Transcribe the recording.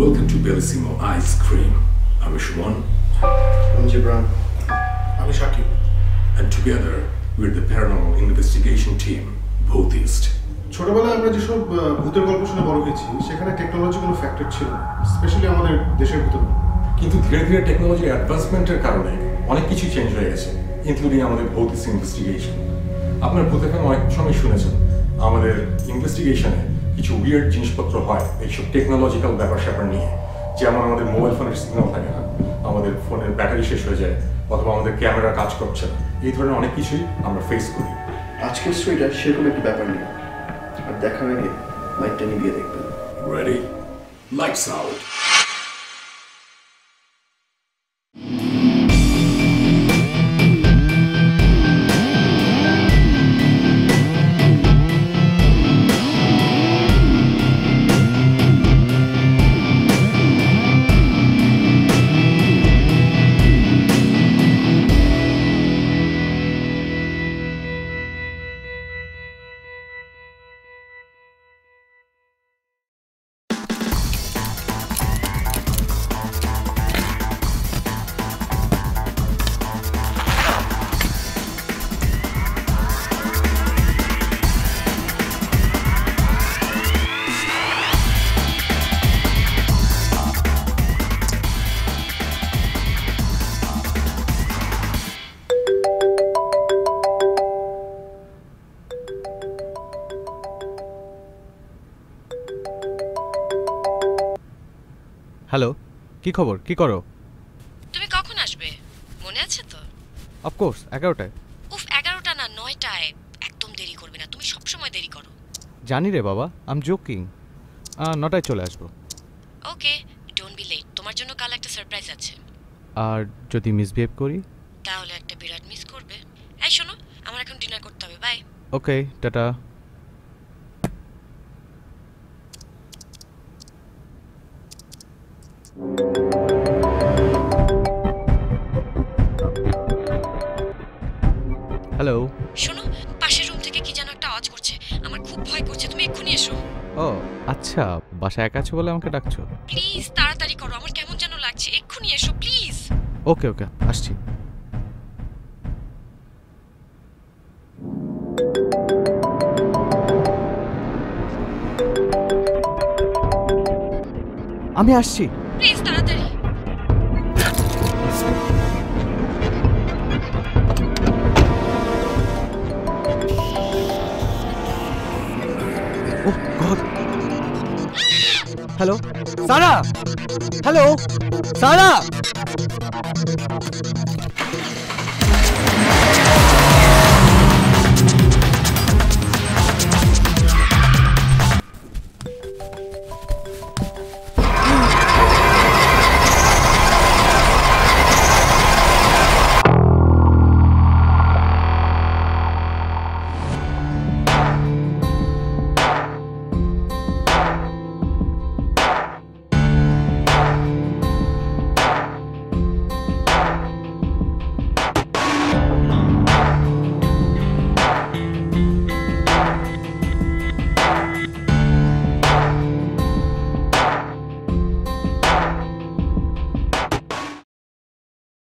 Welcome to Bellissimo Ice Cream. I'm Shuman. I'm Gibran. I'm Shakib. And together, we're the paranormal investigation team, Bhutist. ছোটবেলায় আমরা যেসব ভূতের গল্প শুনে বড় হয়েছি সেখানে টেকনোলজি কোনো ফ্যাক্টর ছিল না, স্পেশালি আমাদের দেশের ভিতরে। কিন্তু ধীরে ধীরে টেকনোলজির অ্যাডভান্সমেন্টের কারণে অনেক কিছুই চেঞ্জ হয়ে গেছে, ইনক্লুডিং আমাদের ভৌতিক ইনভেস্টিগেশন। আপনার ভূতের ফ্যান অনেক সময় শুনেছেন আমাদের ইনভেস্টিগেশনে কিছু উইয়ার্ড জিনিসপত্র হয় এইসব টেকনোলজিক্যাল ব্যাপার স্যাপার নিয়ে, যেমন আমাদের মোবাইল ফোনের সিগন্যাল থাকে না, আমাদের ফোনের ব্যাটারি শেষ হয়ে যায়, অথবা আমাদের ক্যামেরা কাজ করছে না। এই ধরনের অনেক কিছুই আমরা ফেস করি। আজকের স্টোরিটা সেরকম একটি ব্যাপার নেই, আর দেখার আগে লাইটটা নিভিয়ে দেখবেন। Ready? Lights out. হ্যালো, কি খবর? কি করো? তুমি কখন আসবে মনে আছে তো? অফকোর্স 11টায়। উফ, 11টা না, 9টায়। একদম দেরি করবে না, তুমি সবসময় দেরি করো। জানি রে বাবা, আই এম জোকিং। 9টায় চলে আসবো। Okay, don't be late. তোমার জন্য কাল একটা সারপ্রাইজ আছে। আর যদি মিসবিহেভ করি? তাহলে একটা বিরাট মিস করবে। এই শোনো, আমার এখন ডিনার করতে হবে। বাই। ওকে, টাটা। হ্যালো। শোনো, পাশের রুম থেকে কি যেন একটা আওয়াজ করছে, আমার খুব ভয় করছে। তুমি এক্ষুনি এসো। ও আচ্ছা, বাসায় একা আছো বলে আমাকে ডাকছো? প্লিজ তাড়াতাড়ি করো, আমার কেমন যেন লাগছে। এক্ষুনি এসো প্লিজ। ওকে ওকে, আসছি। আমি আসছি। প্লিজ তাড়াতাড়ি। Oh God. Hello Sara, hello সারা।